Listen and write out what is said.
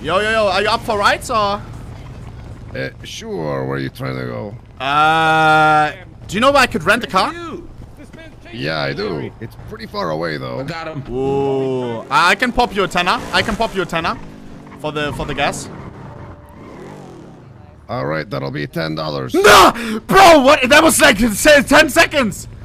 Yo, are you up for rides or? Sure. Where are you trying to go? Do you know where I could rent a car? Yeah, I do. It's pretty far away though. I got him. Ooh, I can pop you a tenner. For the gas. All right, that'll be $10. No, bro, what? That was like 10 seconds.